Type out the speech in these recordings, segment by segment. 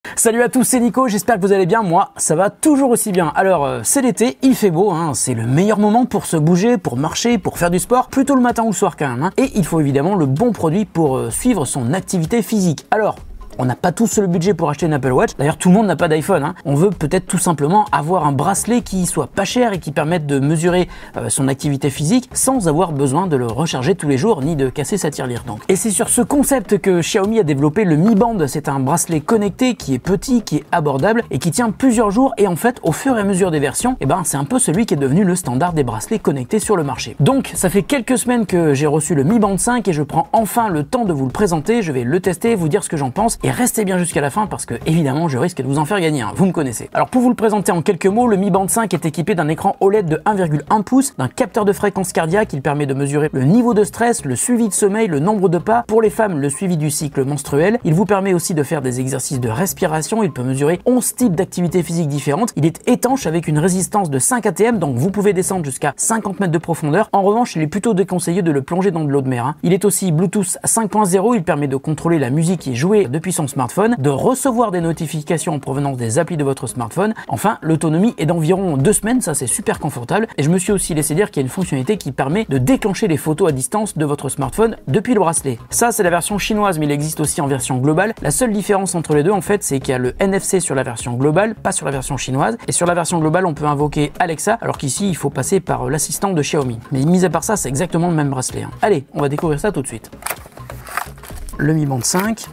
Salut à tous, c'est Nico, j'espère que vous allez bien, moi ça va toujours aussi bien. Alors c'est l'été, il fait beau, c'est le meilleur moment pour se bouger, pour marcher, pour faire du sport, plutôt le matin ou le soir quand même. Et il faut évidemment le bon produit pour suivre son activité physique. Alors, on n'a pas tous le budget pour acheter une Apple Watch. D'ailleurs, tout le monde n'a pas d'iPhone. On veut peut-être tout simplement avoir un bracelet qui soit pas cher et qui permette de mesurer son activité physique sans avoir besoin de le recharger tous les jours ni de casser sa tirelire. Donc. Et c'est sur ce concept que Xiaomi a développé le Mi Band. C'est un bracelet connecté qui est petit, qui est abordable et qui tient plusieurs jours. Et en fait, au fur et à mesure des versions, c'est un peu celui qui est devenu le standard des bracelets connectés sur le marché. Donc, ça fait quelques semaines que j'ai reçu le Mi Band 5 et je prends enfin le temps de vous le présenter. Je vais le tester, vous dire ce que j'en pense. Et restez bien jusqu'à la fin parce que évidemment je risque de vous en faire gagner, vous me connaissez. Alors pour vous le présenter en quelques mots, le Mi Band 5 est équipé d'un écran OLED de 1,1 pouces, d'un capteur de fréquence cardiaque, il permet de mesurer le niveau de stress, le suivi de sommeil, le nombre de pas, pour les femmes le suivi du cycle menstruel, il vous permet aussi de faire des exercices de respiration, il peut mesurer 11 types d'activités physiques différentes, il est étanche avec une résistance de 5 ATM, donc vous pouvez descendre jusqu'à 50 mètres de profondeur. En revanche, il est plutôt déconseillé de le plonger dans de l'eau de mer. Il est aussi Bluetooth 5.0, il permet de contrôler la musique qui est jouée depuis son smartphone, de recevoir des notifications en provenance des applis de votre smartphone. Enfin, l'autonomie est d'environ 2 semaines, ça c'est super confortable. Et je me suis aussi laissé dire qu'il y a une fonctionnalité qui permet de déclencher les photos à distance de votre smartphone depuis le bracelet. Ça, c'est la version chinoise, mais il existe aussi en version globale. La seule différence entre les deux, en fait, c'est qu'il y a le NFC sur la version globale, pas sur la version chinoise. Et sur la version globale, on peut invoquer Alexa, alors qu'ici, il faut passer par l'assistant de Xiaomi. Mais mis à part ça, c'est exactement le même bracelet. Allez, on va découvrir ça tout de suite. Le Mi Band 5.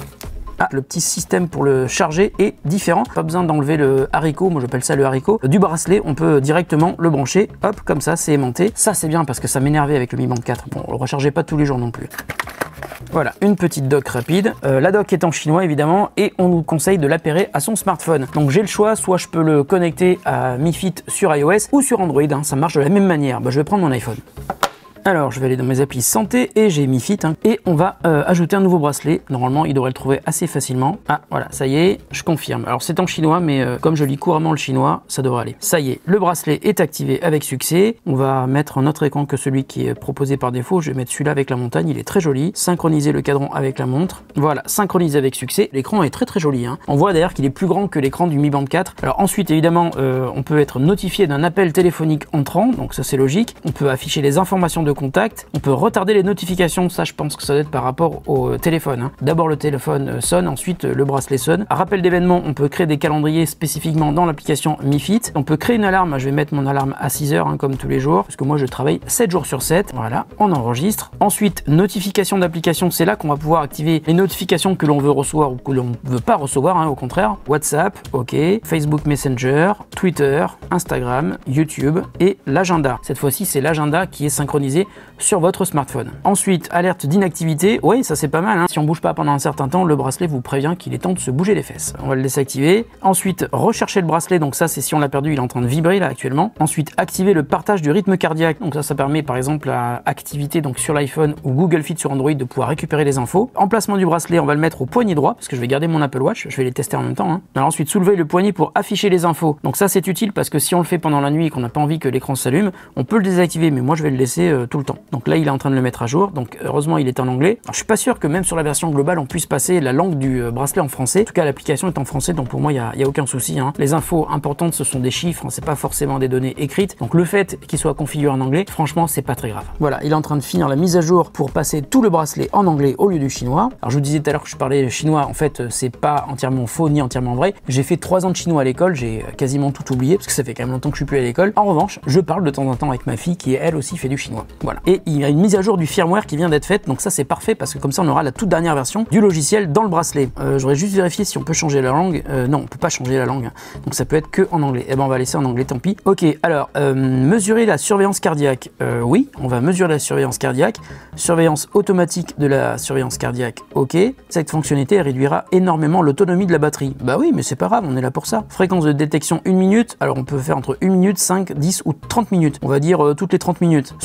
Le petit système pour le charger est différent. Pas besoin d'enlever le haricot, moi j'appelle ça le haricot, du bracelet. On peut directement le brancher, hop, comme ça, c'est aimanté. Ça c'est bien parce que ça m'énervait avec le Mi Band 4. Bon, on le rechargeait pas tous les jours non plus. Voilà, une petite dock rapide. La dock est en chinois évidemment et on nous conseille de l'appairer à son smartphone. Donc j'ai le choix, soit je peux le connecter à Mi Fit sur iOS ou sur Android, ça marche de la même manière. Je vais prendre mon iPhone. Alors je vais aller dans mes applis santé et j'ai Mi Fit et on va ajouter un nouveau bracelet. Normalement il devrait le trouver assez facilement. Ah voilà, ça y est, je confirme. Alors c'est en chinois mais comme je lis couramment le chinois, ça devrait aller. Ça y est, le bracelet est activé avec succès. On va mettre un autre écran que celui qui est proposé par défaut. Je vais mettre celui-là avec la montagne, il est très joli. Synchroniser le cadran avec la montre. Voilà, synchronisé avec succès. L'écran est très joli. On voit d'ailleurs qu'il est plus grand que l'écran du Mi Band 4. Alors ensuite évidemment on peut être notifié d'un appel téléphonique entrant, donc ça c'est logique. On peut afficher les informations de contact, on peut retarder les notifications, ça je pense que ça doit être par rapport au téléphone. D'abord le téléphone sonne, ensuite le bracelet sonne. Rappel d'événements, on peut créer des calendriers spécifiquement dans l'application Mi Fit. On peut créer une alarme, je vais mettre mon alarme à 6 heures comme tous les jours, parce que moi je travaille 7 jours sur 7. Voilà, on enregistre. Ensuite, notification d'application, c'est là qu'on va pouvoir activer les notifications que l'on veut recevoir ou que l'on ne veut pas recevoir, au contraire. WhatsApp, ok, Facebook Messenger, Twitter, Instagram, YouTube et l'agenda. Cette fois-ci, c'est l'agenda qui est synchronisé sur votre smartphone. Ensuite, alerte d'inactivité. Oui, ça c'est pas mal. Si on bouge pas pendant un certain temps, le bracelet vous prévient qu'il est temps de se bouger les fesses. On va le désactiver. Ensuite, rechercher le bracelet. Donc ça, c'est si on l'a perdu, il est en train de vibrer là actuellement. Ensuite, activer le partage du rythme cardiaque. Donc ça permet par exemple à Activité donc sur l'iPhone ou Google Fit sur Android de pouvoir récupérer les infos. Emplacement du bracelet, on va le mettre au poignet droit parce que je vais garder mon Apple Watch. Je vais les tester en même temps. Alors ensuite, soulever le poignet pour afficher les infos. Donc ça, c'est utile parce que si on le fait pendant la nuit et qu'on n'a pas envie que l'écran s'allume, on peut le désactiver. Mais moi, je vais le laisser tout le temps. Donc là, il est en train de le mettre à jour. Donc heureusement, il est en anglais. Alors, je suis pas sûr que même sur la version globale, on puisse passer la langue du bracelet en français. En tout cas, l'application est en français, donc pour moi, il y a aucun souci. Les infos importantes, ce sont des chiffres, c'est pas forcément des données écrites. Donc le fait qu'il soit configuré en anglais, franchement, c'est pas très grave. Voilà, il est en train de finir la mise à jour pour passer tout le bracelet en anglais au lieu du chinois. Alors je vous disais tout à l'heure que je parlais chinois. En fait, c'est pas entièrement faux ni entièrement vrai. J'ai fait 3 ans de chinois à l'école. J'ai quasiment tout oublié parce que ça fait quand même longtemps que je suis plus à l'école. En revanche, je parle de temps en temps avec ma fille qui elle aussi fait du chinois. Voilà. Et il y a une mise à jour du firmware qui vient d'être faite, donc ça c'est parfait parce que comme ça on aura la toute dernière version du logiciel dans le bracelet. J'aurais juste vérifié si on peut changer la langue. Non, on peut pas changer la langue, donc ça peut être que en anglais. Et on va laisser en anglais, tant pis. Ok, alors mesurer la surveillance cardiaque. Oui, on va mesurer la surveillance cardiaque. Surveillance automatique de la surveillance cardiaque. Ok, cette fonctionnalité réduira énormément l'autonomie de la batterie. Bah oui, mais c'est pas grave, on est là pour ça. Fréquence de détection 1 minute. Alors on peut faire entre 1 minute, 5, 10 ou 30 minutes. On va dire toutes les 30 minutes. Suivi d'activité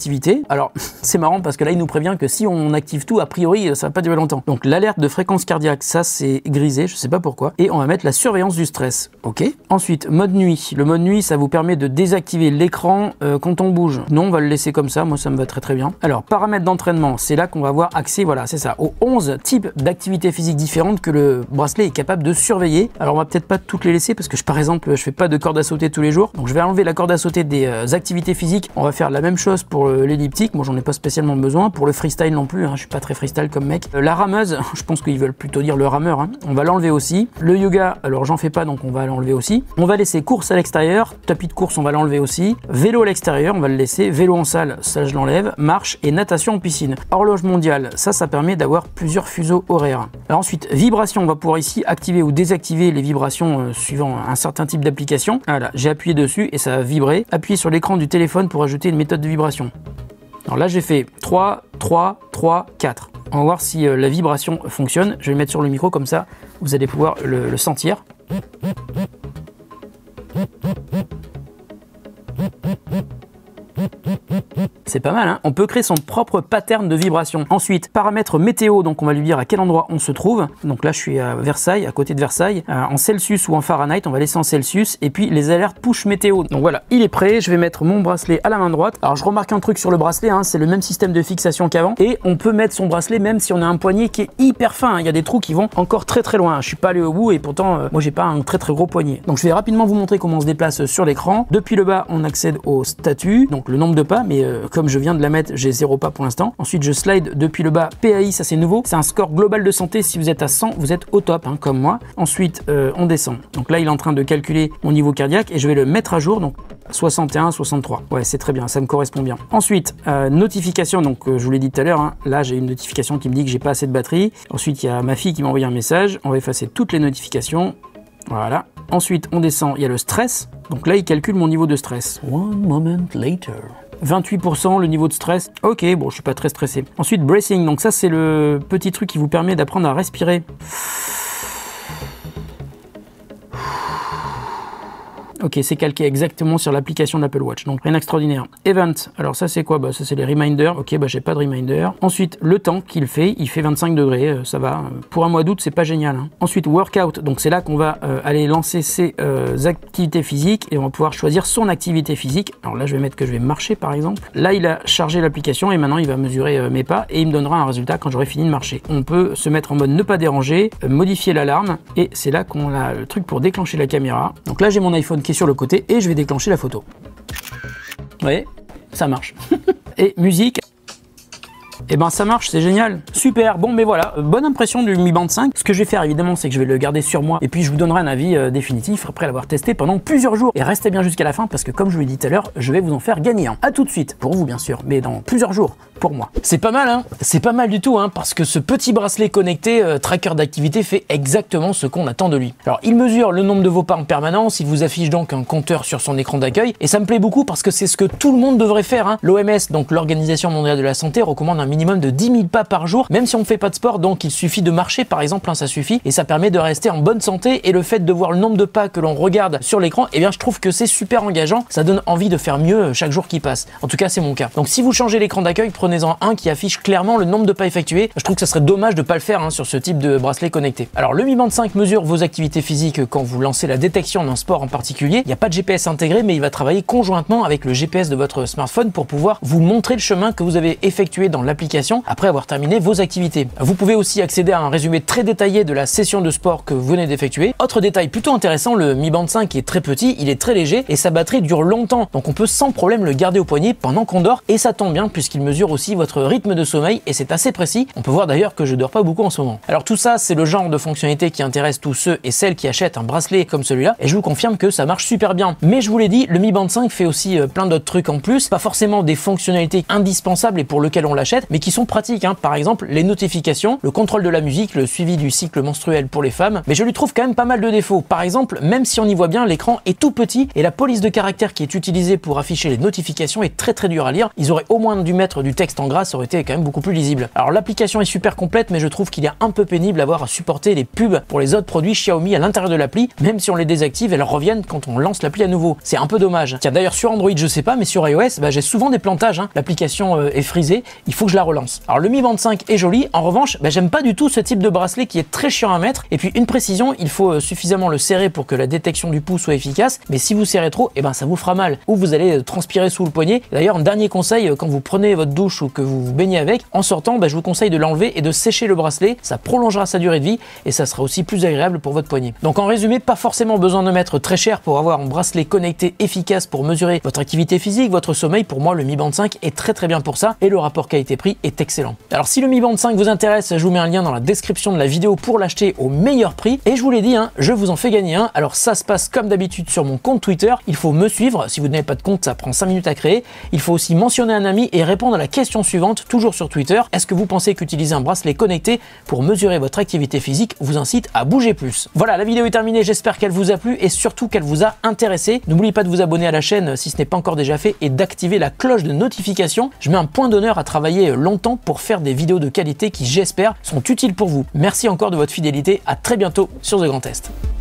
d'activité. Alors c'est marrant parce que là il nous prévient que si on active tout, a priori ça va pas durer longtemps. Donc l'alerte de fréquence cardiaque, ça c'est grisé, je sais pas pourquoi. Et on va mettre la surveillance du stress. Ok. Ensuite mode nuit. Le mode nuit, ça vous permet de désactiver l'écran quand on bouge. Non, on va le laisser comme ça, moi ça me va très bien. Alors paramètres d'entraînement, c'est là qu'on va avoir accès, voilà c'est ça, aux 11 types d'activités physiques différentes que le bracelet est capable de surveiller. Alors on va peut-être pas toutes les laisser parce que par exemple je fais pas de corde à sauter tous les jours. Donc je vais enlever la corde à sauter des activités physiques. On va faire la même chose pour l'elliptique. Moi j'en ai pas spécialement besoin. Pour le freestyle non plus, hein. Je suis pas très freestyle comme mec. La rameuse, je pense qu'ils veulent plutôt dire le rameur, hein. On va l'enlever aussi. Le yoga, alors j'en fais pas donc on va l'enlever aussi. On va laisser course à l'extérieur. Tapis de course on va l'enlever aussi. Vélo à l'extérieur on va le laisser. Vélo en salle, ça je l'enlève. Marche et natation en piscine. Horloge mondiale, ça permet d'avoir plusieurs fuseaux horaires. Alors ensuite vibration, on va pouvoir ici activer ou désactiver les vibrations suivant un certain type d'application. Voilà, j'ai appuyé dessus et ça a vibré. Appuyez sur l'écran du téléphone pour ajouter une méthode de vibration. Alors là j'ai fait 3, 3, 3, 4. On va voir si la vibration fonctionne. Je vais le mettre sur le micro comme ça, vous allez pouvoir le sentir. C'est pas mal, hein. On peut créer son propre pattern de vibration. Ensuite, paramètres météo, donc on va lui dire à quel endroit on se trouve. Donc là, je suis à Versailles, à côté de Versailles. En Celsius ou en Fahrenheit, on va laisser en Celsius. Et puis les alertes push météo. Donc voilà, il est prêt. Je vais mettre mon bracelet à la main droite. Alors je remarque un truc sur le bracelet, hein, c'est le même système de fixation qu'avant. Et on peut mettre son bracelet même si on a un poignet qui est hyper fin. Il y a des trous qui vont encore très loin. Je suis pas allé au bout et pourtant, moi j'ai pas un très gros poignet. Donc je vais rapidement vous montrer comment on se déplace sur l'écran. Depuis le bas, on accède au statut, donc le nombre de pas, mais comme je viens de la mettre, j'ai 0 pas pour l'instant. Ensuite, je slide depuis le bas. PAI, ça c'est nouveau. C'est un score global de santé. Si vous êtes à 100, vous êtes au top, hein, comme moi. Ensuite, on descend. Donc là, il est en train de calculer mon niveau cardiaque et je vais le mettre à jour. Donc 61, 63. Ouais, c'est très bien, ça me correspond bien. Ensuite, notification. Donc je vous l'ai dit tout à l'heure, hein, là j'ai une notification qui me dit que j'ai pas assez de batterie. Ensuite, il y a ma fille qui m'a envoyé un message. On va effacer toutes les notifications. Voilà. Ensuite, on descend. Il y a le stress. Donc là, il calcule mon niveau de stress. One moment later. 28% le niveau de stress. Ok, bon, je suis pas très stressé. Ensuite, bracing. Donc ça, c'est le petit truc qui vous permet d'apprendre à respirer. Ok, c'est calqué exactement sur l'application d'Apple Watch, donc rien d'extraordinaire. Event, alors ça c'est quoi? Bah ça c'est les reminders. Ok, bah j'ai pas de reminder. Ensuite, le temps qu'il fait, il fait 25 degrés, ça va. Pour un mois d'août, c'est pas génial, hein. Ensuite, workout, donc c'est là qu'on va aller lancer ses activités physiques et on va pouvoir choisir son activité physique. Alors là, je vais mettre que je vais marcher par exemple. Là, il a chargé l'application et maintenant il va mesurer mes pas et il me donnera un résultat quand j'aurai fini de marcher. On peut se mettre en mode ne pas déranger, modifier l'alarme et c'est là qu'on a le truc pour déclencher la caméra. Donc là, j'ai mon iPhone qui sur le côté et je vais déclencher la photo. Vous voyez, ça marche. Et musique. Et ben ça marche, c'est génial, super. Bon mais voilà, bonne impression du Mi Band 5. Ce que je vais faire évidemment, c'est que je vais le garder sur moi et puis je vous donnerai un avis définitif après l'avoir testé pendant plusieurs jours. Et restez bien jusqu'à la fin parce que comme je vous l'ai dit tout à l'heure, je vais vous en faire gagner un. A tout de suite, pour vous bien sûr, mais dans plusieurs jours pour moi. C'est pas mal, hein. C'est pas mal du tout, hein, parce que ce petit bracelet connecté tracker d'activité fait exactement ce qu'on attend de lui. Alors il mesure le nombre de vos pas en permanence, il vous affiche donc un compteur sur son écran d'accueil et ça me plaît beaucoup parce que c'est ce que tout le monde devrait faire, hein. L'OMS, donc l'Organisation mondiale de la santé, recommande un minimum de 10 000 pas par jour, même si on ne fait pas de sport, donc il suffit de marcher par exemple, hein, ça suffit, et ça permet de rester en bonne santé, et le fait de voir le nombre de pas que l'on regarde sur l'écran, eh bien je trouve que c'est super engageant, ça donne envie de faire mieux chaque jour qui passe. En tout cas c'est mon cas. Donc si vous changez l'écran d'accueil, prenez-en un qui affiche clairement le nombre de pas effectués. Je trouve que ça serait dommage de pas le faire, hein, sur ce type de bracelet connecté. Alors le Mi Band 5 mesure vos activités physiques quand vous lancez la détection d'un sport en particulier. Il n'y a pas de GPS intégré, mais il va travailler conjointement avec le GPS de votre smartphone pour pouvoir vous montrer le chemin que vous avez effectué dans l'application après avoir terminé vos activités. Vous pouvez aussi accéder à un résumé très détaillé de la session de sport que vous venez d'effectuer. Autre détail plutôt intéressant, le Mi Band 5 est très petit, il est très léger et sa batterie dure longtemps. Donc on peut sans problème le garder au poignet pendant qu'on dort et ça tombe bien puisqu'il mesure aussi votre rythme de sommeil et c'est assez précis. On peut voir d'ailleurs que je dors pas beaucoup en ce moment. Alors tout ça, c'est le genre de fonctionnalité qui intéresse tous ceux et celles qui achètent un bracelet comme celui-là et je vous confirme que ça marche super bien. Mais je vous l'ai dit, le Mi Band 5 fait aussi plein d'autres trucs en plus, pas forcément des fonctionnalités indispensables et pour lesquelles on l'achète, mais qui sont pratiques, hein. Par exemple, les notifications, le contrôle de la musique, le suivi du cycle menstruel pour les femmes, mais je lui trouve quand même pas mal de défauts. Par exemple, même si on y voit bien, l'écran est tout petit et la police de caractère qui est utilisée pour afficher les notifications est très dure à lire. Ils auraient au moins dû mettre du texte en gras, ça aurait été quand même beaucoup plus lisible. Alors l'application est super complète, mais je trouve qu'il est un peu pénible d'avoir à supporter les pubs pour les autres produits Xiaomi à l'intérieur de l'appli. Même si on les désactive, elles reviennent quand on lance l'appli à nouveau. C'est un peu dommage. Tiens, d'ailleurs sur Android je sais pas, mais sur iOS, j'ai souvent des plantages, hein. L'application est frisée, il faut que je la relance. Alors le Mi Band 5 est joli, en revanche, j'aime pas du tout ce type de bracelet qui est très chiant à mettre. Et puis une précision, il faut suffisamment le serrer pour que la détection du pouls soit efficace, mais si vous serrez trop, ça vous fera mal, ou vous allez transpirer sous le poignet. D'ailleurs, un dernier conseil, quand vous prenez votre douche ou que vous vous baignez avec, en sortant, je vous conseille de l'enlever et de sécher le bracelet, ça prolongera sa durée de vie et ça sera aussi plus agréable pour votre poignet. Donc en résumé, pas forcément besoin de mettre très cher pour avoir un bracelet connecté efficace pour mesurer votre activité physique, votre sommeil. Pour moi, le Mi Band 5 est très bien pour ça et le rapport qualité-prix est excellent. Alors si le Mi Band 5 vous intéresse, je vous mets un lien dans la description de la vidéo pour l'acheter au meilleur prix. Et je vous l'ai dit, hein, je vous en fais gagner un. Alors ça se passe comme d'habitude sur mon compte Twitter. Il faut me suivre. Si vous n'avez pas de compte, ça prend 5 minutes à créer. Il faut aussi mentionner un ami et répondre à la question suivante, toujours sur Twitter. Est-ce que vous pensez qu'utiliser un bracelet connecté pour mesurer votre activité physique vous incite à bouger plus? Voilà, la vidéo est terminée. J'espère qu'elle vous a plu et surtout qu'elle vous a intéressé. N'oubliez pas de vous abonner à la chaîne si ce n'est pas encore déjà fait et d'activer la cloche de notification. Je mets un point d'honneur à travailler longtemps pour faire des vidéos de qualité qui, j'espère, sont utiles pour vous. Merci encore de votre fidélité. À très bientôt sur The Grand Test.